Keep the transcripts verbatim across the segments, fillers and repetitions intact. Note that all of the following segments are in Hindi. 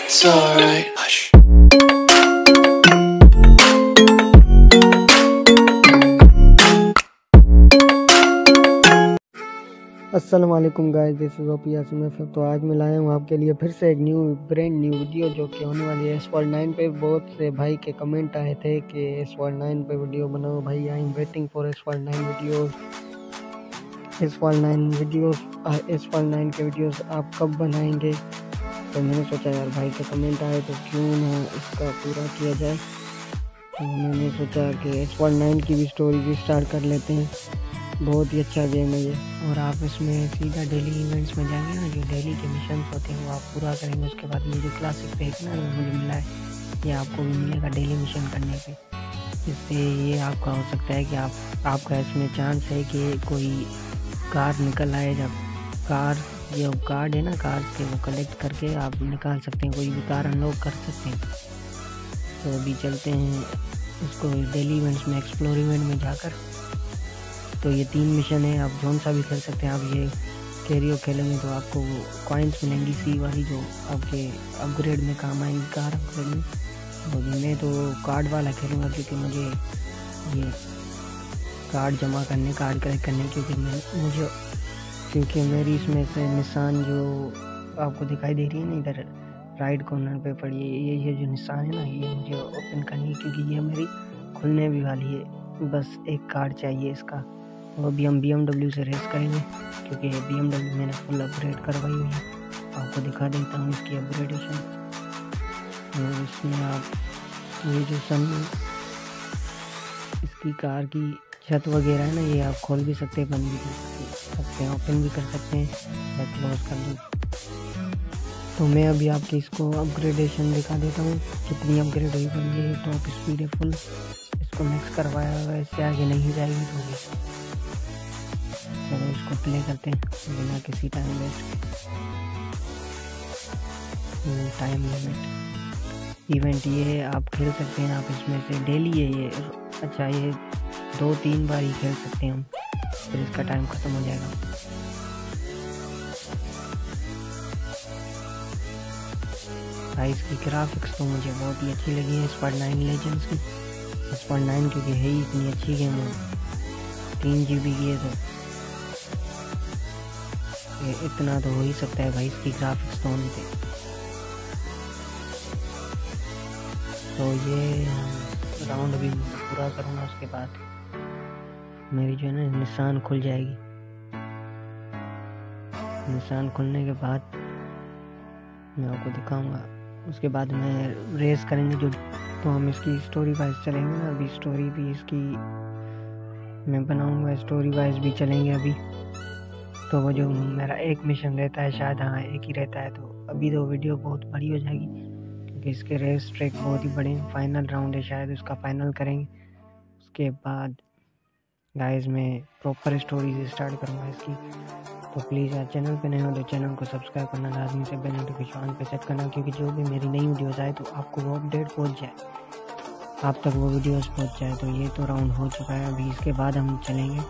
It's alright. Hush. अस्सलाम वालेकुम guys, this is OP Yasin. तो आज मैं लाया हूँ आपके लिए फिर से एक न्यू ब्रांड न्यू वीडियो जो कि होने वाली है एस वर्ल्ड नाइन पे। बहुत से भाई के कमेंट आए थे कि एस वर्ल्ड नाइन पे वीडियो बनाओ भाई, I am waiting for S world nine videos. S world nine videos S world nine के वीडियोस आप कब बनाएंगे? तो मैंने सोचा यार भाई के कमेंट आए तो क्यों ना इसका पूरा किया जाए। तो मैंने सोचा कि एस वर्ल्ड नाइन की भी स्टोरी भी स्टार्ट कर लेते हैं। बहुत ही अच्छा गेम है ये, और आप इसमें सीधा डेली इवेंट्स में जाएंगे ना, जो डेली के मिशन होते हैं वो आप पूरा करेंगे। उसके बाद ये जो क्लासिक पैक ना वो मुझे मिला है, ये आपको भी मिलेगा डेली मिशन करने पे। इससे ये आपका हो सकता है कि आप आपका इसमें चांस है कि कोई कार निकल आए। जब कार जो कार्ड है ना कार के, वो कलेक्ट करके आप निकाल सकते हैं, कोई भी कार अनलॉक कर सकते हैं। तो अभी चलते हैं इसको डेली इवेंट्स में, एक्सप्लोर इवेंट में जाकर। तो ये तीन मिशन है, आप जौन सा भी खेल सकते हैं। आप ये कैरियो खेलेंगे तो आपको वो कॉइन्स मिलेंगी सी वाली, जो आपके अपग्रेड में काम आएंगी, कार अपग्रेड में। तो मैं तो कार्ड वाला खेलूँगा क्योंकि मुझे ये कार्ड जमा करने, कार्ड कलेक्ट करने, क्योंकि मैं मुझे क्योंकि मेरी इसमें से निशान जो आपको दिखाई दे रही है ना इधर राइट कॉर्नर पे पड़ी है, ये ये जो निशान है ना, ये मुझे ओपन करनी है क्योंकि ये मेरी खुलने भी वाली है। बस एक कार्ड चाहिए इसका। वो भी हम बी एम डब्ल्यू से रेस करेंगे क्योंकि बी एम डब्ल्यू मैंने फुल अपग्रेड करवाई हुई है। आपको दिखा देता हूँ इसकी अपग्रेडेशन। तो इसमें आप ये जो सन इसकी कार की छत वगैरह है ना, ये आप खोल भी सकते हैं, बंद भी कर सकते हैं, ओपन भी कर सकते हैं या क्लोज कर दूँ। तो मैं अभी आपके इसको अपग्रेडेशन दिखा देता हूँ कितनी अपग्रेड हुई बन गई। टॉप स्पीड है फुल, इसको मिक्स करवाया हुआ है, इससे आगे नहीं जाएगी। तो चलो इसको प्ले करते हैं बिना किसी time waste. Time limit event ये आप खेल सकते हैं, आप इसमें से डेली है ये। अच्छा, ये दो तीन बार ही खेल सकते हैं हम, फिर इसका टाइम ख़त्म हो जाएगा। भाई इसकी ग्राफिक्स तो मुझे बहुत ही अच्छी लगी है एस वर्ल्ड नाइन लेजेंड्स की। एस वर्ल्ड नाइन क्योंकि है ही इतनी अच्छी गेम है, तीन जी बी की है तो ये इतना तो हो ही सकता है भाई इसकी ग्राफिक्स तो होने पे। तो ये राउंड भी पूरा करूँगा, उसके बाद मेरी जो है ना निशान खुल जाएगी। निशान खुलने के बाद मैं आपको दिखाऊंगा, उसके बाद मैं रेस करेंगे जो। तो हम इसकी स्टोरी वाइज चलेंगे ना, अभी स्टोरी भी इसकी मैं बनाऊंगा, स्टोरी वाइज भी चलेंगे अभी। तो वो जो मेरा एक मिशन रहता है, शायद हाँ एक ही रहता है, तो अभी तो वीडियो बहुत बड़ी हो जाएगी क्योंकि इसके रेस ट्रैक बहुत ही बड़े हैं। फाइनल राउंड है, शायद उसका फाइनल करेंगे। उसके बाद गाइस मैं प्रॉपर स्टोरी से स्टार्ट करूँगा इसकी। तो प्लीज़ यार चैनल पे नए हो तो चैनल को सब्सक्राइब करना लाजमी से, बेल नोटिफिकेशन पे सेट करना, क्योंकि जो भी मेरी नई वीडियोस आए तो आपको वो अपडेट पहुंच जाए, आप तक वो वीडियोस पहुंच जाए। तो ये तो राउंड हो चुका है, अभी इसके बाद हम चलेंगे।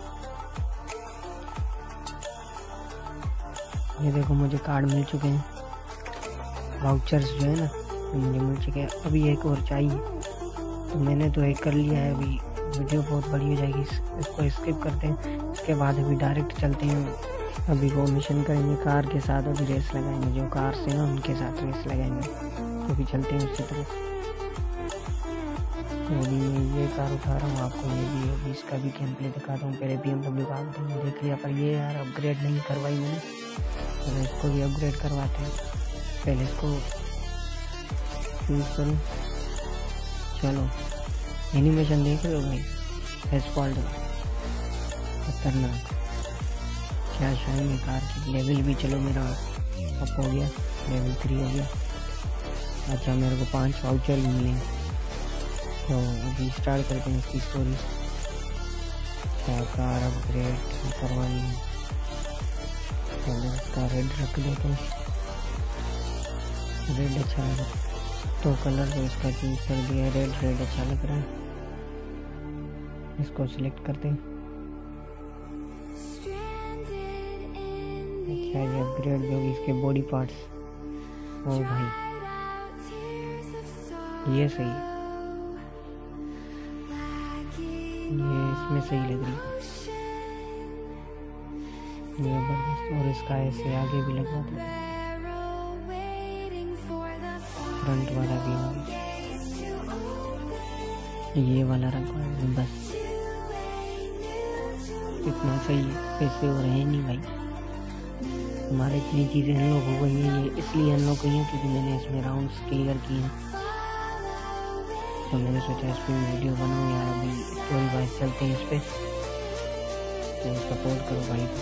ये देखो मुझे कार्ड मिल चुके हैं, वाउचर्स जो है ना मुझे मिल चुके हैं। अभी एक और चाहिए, तो मैंने तो एक कर लिया है। अभी वीडियो बहुत बड़ी हो जाएगी, इस, इसको स्किप करते हैं। इसके बाद अभी डायरेक्ट चलते हैं, अभी वो मिशन करेंगे कार के साथ, अभी रेस लगाएंगे जो कार से ना उनके साथ रेस लगाएंगे। तो अभी चलते हैं उसी तरफ। तो अभी मैं ये कार उठा रहा हूँ, आपको ये भी अभी इसका भी गेम प्ले दिखाता हूँ। पहले बी एम डब्ल्यू का देख लिया, पर ये यार अपग्रेड नहीं करवाई मैंने, तो इसको भी अपग्रेड करवाते हैं। पहले इसको चूज करूँ। चलो एनिमेशन देख रहे हो भाई, एसफॉल्ट खतरनाक, क्या शाइन है कार की। लेवल भी चलो मेरा अप हो गया, लेवल थ्री हो गया। अच्छा मेरे को पांच वाउचर भी मिले। तो अभी स्टार्ट करते हैं इसकी स्टोरी। क्या कार अपग्रेड करवानी है, चलो इसका रेड रख देते हैं, रेड अच्छा लगा तो कलर तो इसका चेंज कर दिया है, रेड रेड अच्छा लग रहा है। इसको सिलेक्ट करते हैं। अच्छा ये अपग्रेड जो भी इसके बॉडी पार्ट्स, ओ भाई ये सही है, ये इसमें सही लग रही है, जबरदस्त। और इसका ऐसे आगे भी लगवा दो, फ्रंट वाला भी आगे, ये वाला रखवा दो बस। इतना सही है, पैसे हो रहे हैं नहीं भाई, हमारे इतनी चीज़ें अनलॉक हो गई हैं। ये इसलिए अनलॉक हुई हैं क्योंकि मैंने इसमें राउंड्स क्लियर किए हैं, तो मैंने सोचा इस पर वीडियो बनाऊँ यार। अभी स्टोरी वाइज चलते हैं इस पर, तो सपोर्ट करो भाई को।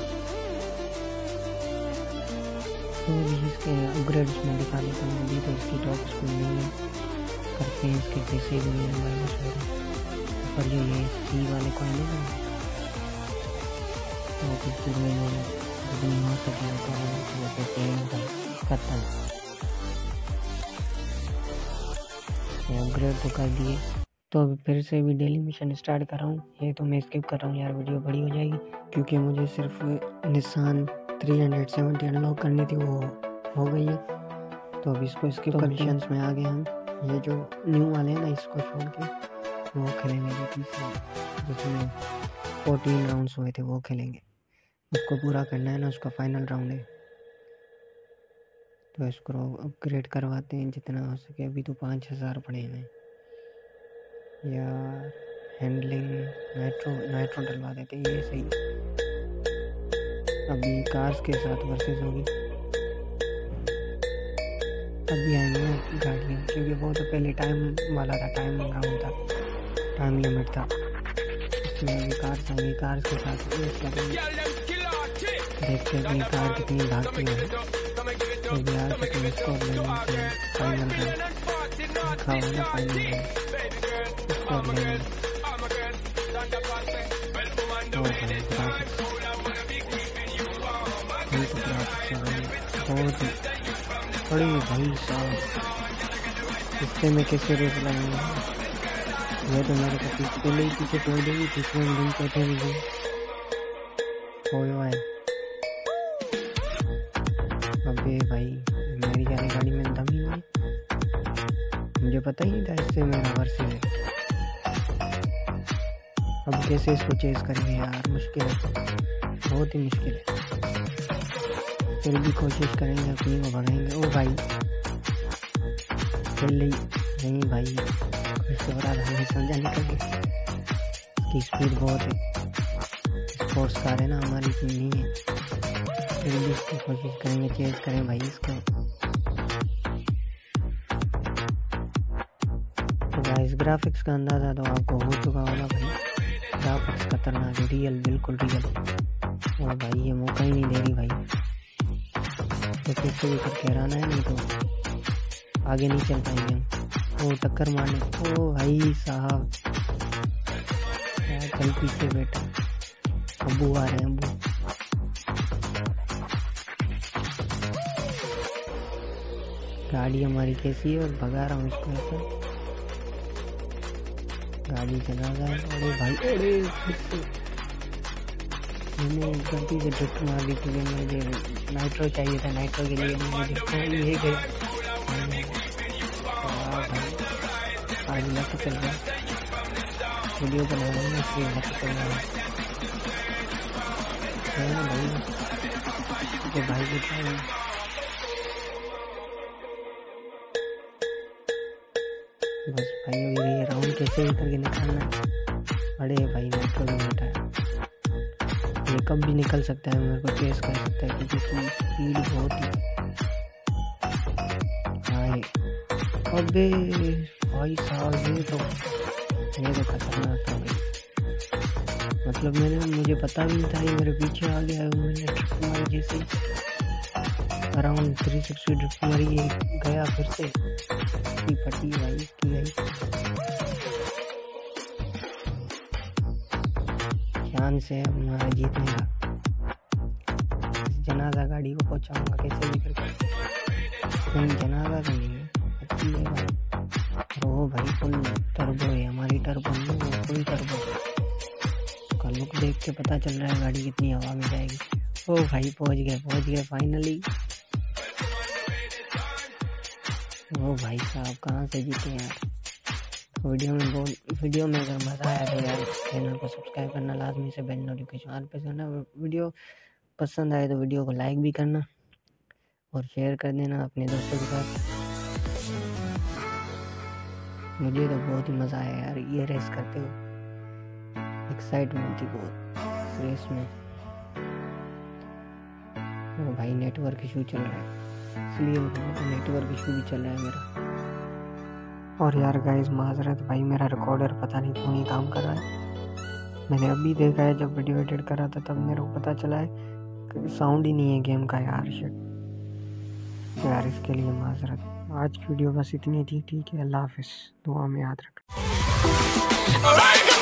तो भी इसके अपग्रेड्स में दिखा देता हूँ। अभी तो इसकी टॉप स्कूल नहीं है, करते हैं इसके पैसे भी नहीं माइनस हो रहे। पर जो ये सी वाले कॉइन है ना, तो कुछ में जितनी हो सके तो पैसे करता है। अपग्रेड तो कर दिए, तो अभी फिर से भी डेली मिशन स्टार्ट कर रहा हूँ। ये तो मैं स्किप कर रहा हूँ यार, वीडियो बड़ी हो जाएगी, क्योंकि मुझे सिर्फ निशान थ्री हंड्रेड सेवेंटी अनलॉक करनी थी, वो हो गई है। तो अभी इसको स्किप तो मिशंस में आ गए हम। ये जो न्यू वाले हैं ना, इसको छोड़ के वो खेलेंगे जो तीसरा, जिसमें फोर्टीन राउंड्स हुए थे वो खेलेंगे। उसको पूरा करना है ना, उसका फाइनल राउंड है। तो इसको अपग्रेड करवाते हैं जितना हो सके। अभी तो पाँच हज़ार पड़े हैं यार। हैंडलिंग नाइट्रो नाइट्रो डलवा देते हैं, ये सही है। अभी कार्स के साथ वर्सेस होगी, अभी आएंगे गाड़ियाँ, क्योंकि वो तो पहले टाइम वाला था, टाइम राउंड था, टाइम लिमिट था। इसमें अभी कार्स आएंगी, कार्स के साथ रेस लगेंगे। देखते हैं अपनी कार कितनी भागती है। तो बिहार तक स्कोर लेंगे, फाइनल राउंड खाओ ना, फाइनल राउंड स्कोर लेंगे। तो बहुत बड़ी भाई साहब, इससे मैं कैसे रेस लगाऊंगा। ये तो मेरे को पीछे पहले ही पीछे छोड़ देगी, तीसरे दिन चौथे भी हुआ है। अबे भाई, मेरी वाली गाड़ी में दम ही नहीं, मुझे पता ही नहीं था इससे मेरा वर्ष है। अब कैसे इसको चेस करेंगे यार, मुश्किल है, बहुत ही मुश्किल है। फिर भी कोशिश करेंगे, अपनी को भगाएंगे। ओ भाई चल रही नहीं भाई, कुछ हो रहा था, हमें समझा निकल गई। इसकी स्पीड बहुत है, स्पोर्ट्स कार है ना, हमारी इतनी नहीं है। फिर भी इसकी कोशिश करेंगे, चेस करें भाई इसको। तो गाइस, ग्राफिक्स का अंदाज़ा तो आपको हो चुका होगा भाई, ग्राफिक्स खतरनाक है, रियल, बिल्कुल रियल। और भाई ये मौका ही नहीं दे रही भाई, तो कैसे भी करके हराना है, नहीं तो आगे नहीं चल पाएंगे हम। वो टक्कर मारने, ओ भाई साहब चल पीछे बेटा, अबू आ रहे हैं, अबू। गाड़ी हमारी कैसी है, और भगा रहा हूँ इसको ऐसा, गाड़ी चला रहा है। अरे भाई, अरे फिर से मैंने गलती से ड्रिफ्ट मार दी, क्योंकि मुझे नाइट्रो चाहिए था, नाइट्रो के लिए मैंने ड्रिफ्ट मार ली, ये गया। आज लक चल रहा है, वीडियो बना रहा हूँ इसलिए लक चल रहा है ना भाई। तो भाई बताओ, बस भाई ये राउंड कैसे भी करके निकालना है। अरे भाई नाइट्रो भी बैठा है, ये कब भी निकल सकता है, मेरे को चेस कर सकता है, क्योंकि इसकी स्पीड बहुत ही हाई। अबे भाई साहब, ये तो ये तो खतरनाक था भाई, मतलब मैंने मुझे पता भी नहीं था ये मेरे पीछे आ गया है। मैंने ड्रिफ्ट मारी, जैसे अराउंड थ्री सिक्सटी ड्रिफ्ट मारी, ये गया फिर से। इसकी फटी भाई, इसकी गई, ध्यान से हमारा जीतने का। जनाजा गाड़ी को पहुंचाऊंगा कैसे भी करके, नहीं जनाजा तो नहीं है, अच्छी है भाई। ओ भाई फुल टर्बो है हमारी, टर्बो नहीं वो फुल टर्बो। उसका लुक देख के पता चल रहा है गाड़ी कितनी हवा में जाएगी। ओ भाई पहुंच गए, पहुंच गए फाइनली। ओ भाई साहब कहाँ से जीते यार। वीडियो में बहुत वीडियो में अगर मज़ा आया तो यार चैनल को सब्सक्राइब करना लाजमी से, बेल नोटिफिकेशन ऑल पे करना। वीडियो पसंद आए तो वीडियो को लाइक भी करना और शेयर कर देना अपने दोस्तों के साथ। मुझे तो बहुत ही मज़ा आया यार ये रेस करते हुए, एक्साइटमेंट थी बहुत रेस में। ओ भाई नेटवर्क इशू चल रहा है, इसलिए नेटवर्क इशू भी चल रहा है मेरा। और यार गाइस माजरत भाई, मेरा रिकॉर्डर पता नहीं क्यों नहीं काम कर रहा है। मैंने अभी देखा है जब वीडियो एडिट कर रहा था, तब मेरे को पता चला है कि साउंड ही नहीं है गेम का यार। शिट यार, इसके लिए माजरत। आज की वीडियो बस इतनी थी, ठीक है, अल्लाह हाफिज़, दुआ में याद रखना।